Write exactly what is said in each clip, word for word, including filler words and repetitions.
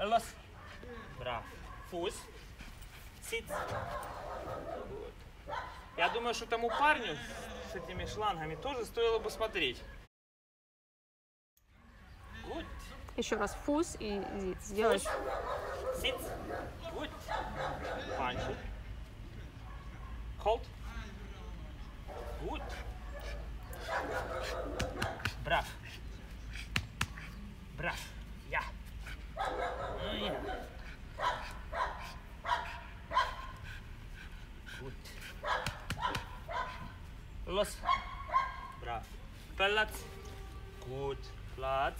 Los. Браво. Фуз. Сиц. Я думаю, что тому парню с этими шлангами тоже стоило бы смотреть. Good. Еще раз фуз и зиц. Сделай. Сиц. Good. Punch. Hold. Good. Браво. Браво. Я. Я. Good. Los. Браво. Плац. Good. Плац.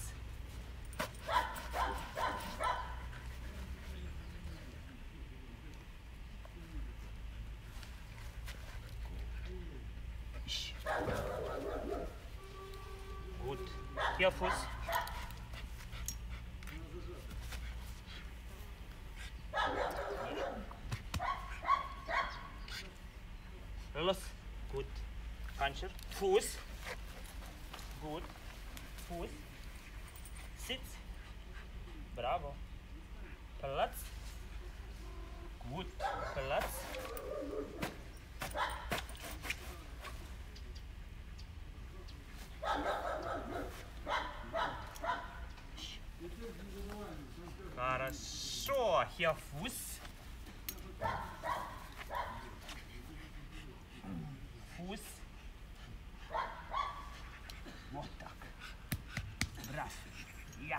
Good. Hier Fuß. Los. Gut. Puncher. Fuß. Gut. Fuß. Sitz. Bravo. Platz. Gut. Platz. Хорошо. Hier Fuß. Fuß. Вот так. Браво. Я.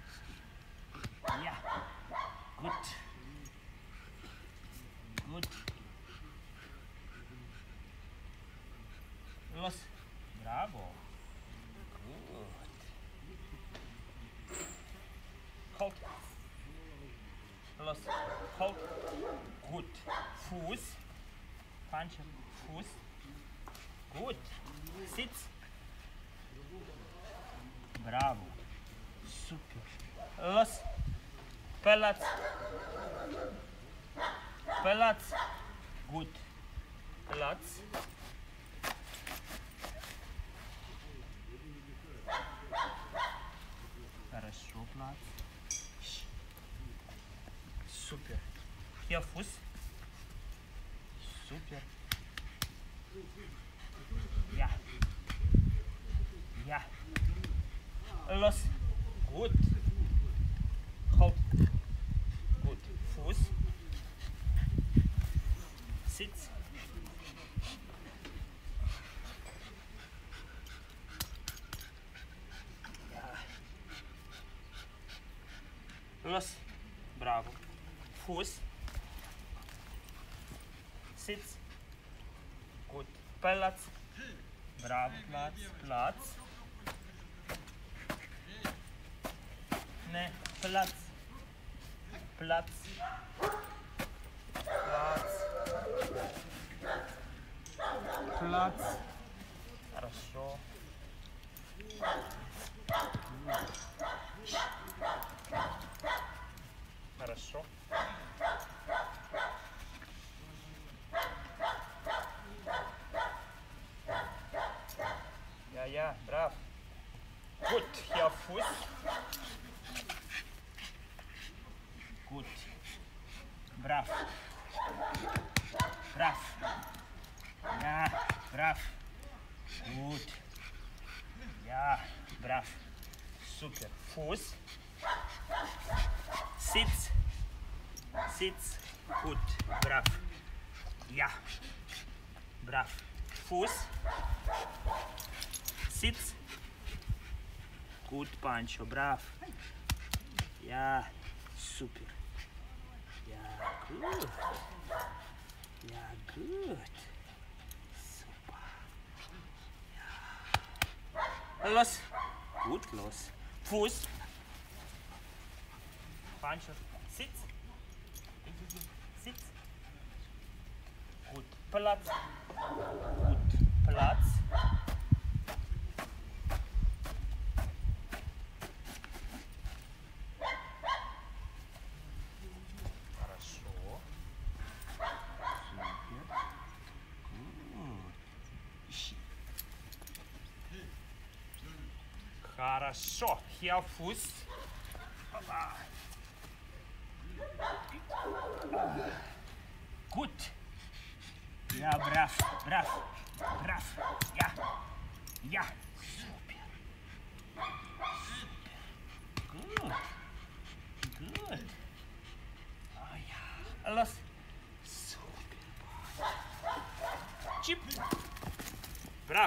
Я. Good. Good. Los. Браво. Good. Hold. Los. Hold. Good. Fuß. Punch. Fuß. Gut. Sitz. Браво. Супер. Los. Плац. Плац. Gut. Плац. Хорошо, плац. Супер. Hier Fuß. Супер. Ja. Ja. Los. Gut. Hold. Gut. Fuß. Sitz. Ja. Los. Bravo. Fuß. Sitz. Gut. Platz. Bravo. Platz. Platz. Ne. Platz. Platz. Platz. Platz. Хорошо. Хорошо. Ja, ja, brav. Gut, hier Fuß. Gut. Brav. Brav. Ja, brav. Gut. Ja, brav. Super. Fuß. Sitz. Sitz. Gut. Brav. Ja. Brav. Fuß. Sitz. Gut, Pancho. Brav. Ja. Super. Ja, gut. Ja, gut. Super. Ja. Los. Gut, los. Fuß. Pancho. Sitz. Sitz. Gut. Platz. Gut. Platz. Хорошо. Hier Fuß. Gut. Ja, brav, brav, brav. Ja, ja. Super. Super. Gut. Gut. Oh ja. Los. Super. Чип. Прав.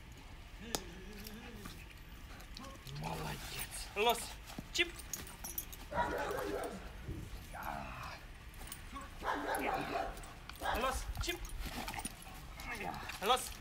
Молодец. Лос. Чип. Лос. Чип. Лос.